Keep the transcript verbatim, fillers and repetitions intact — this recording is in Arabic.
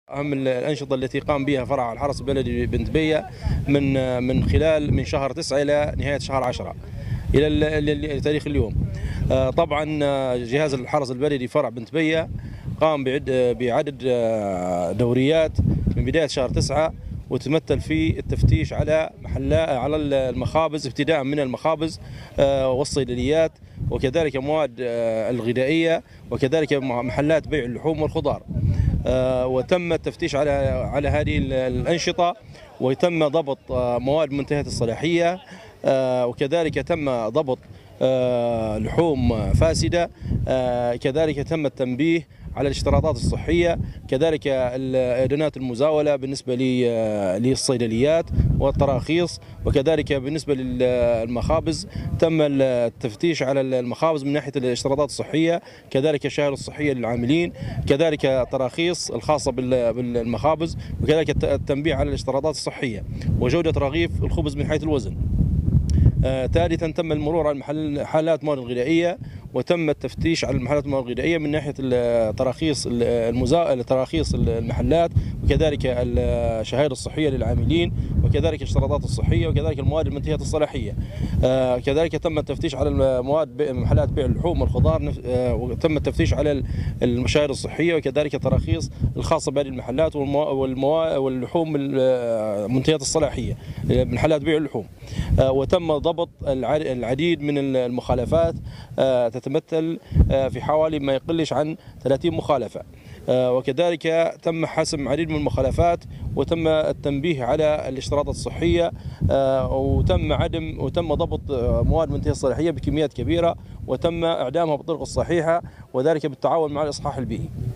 أهم الأنشطة التي قام بها فرع الحرس البلدي بنتبية من من خلال من شهر تسعة إلى نهاية شهر عشرة إلى تاريخ اليوم. طبعا جهاز الحرس البلدي فرع بنتبية قام بعدد دوريات من بداية شهر تسعة، وتمثل في التفتيش على محلات على المخابز، ابتداء من المخابز والصيدليات، وكذلك المواد الغذائية، وكذلك محلات بيع اللحوم والخضار. وتم التفتيش على على هذه الأنشطة، وتم ضبط مواد منتهية الصلاحية، وكذلك تم ضبط لحوم فاسدة، كذلك تم التنبيه على الاشتراطات الصحية، كذلك إعلانات المزاولة بالنسبة للصيدليات والتراخيص، وكذلك بالنسبة للمخابز تم التفتيش على المخابز من ناحية الاشتراطات الصحية، كذلك الشهادة الصحية للعاملين، كذلك التراخيص الخاصة بالمخابز، وكذلك التنبيه على الاشتراطات الصحية وجودة رغيف الخبز من حيث الوزن. آه، ثالثا تم المرور على محلات المواد الغذائيه، وتم التفتيش على المحلات المواد الغذائيه من ناحيه التراخيص المزا... تراخيص المحلات، وكذلك الشهاده الصحيه للعاملين، وكذلك الاشتراطات الصحيه، وكذلك المواد المنتهيه الصلاحيه. آه، كذلك تم التفتيش على المواد محلات بيع اللحوم والخضار، آه، وتم التفتيش على المشاهد الصحيه، وكذلك التراخيص الخاصه بهذه المحلات والمو... واللحوم منتهيه الصلاحيه محلات بيع اللحوم. آه، وتم ضبط العديد من المخالفات تتمثل في حوالي ما يقلش عن ثلاثين مخالفة، وكذلك تم حسم عديد من المخالفات، وتم التنبيه على الاشتراطات الصحية، وتم عدم وتم ضبط مواد منتهية الصلاحية بكميات كبيرة، وتم إعدامها بالطرق الصحيحة، وذلك بالتعاون مع الإصلاح البيئي.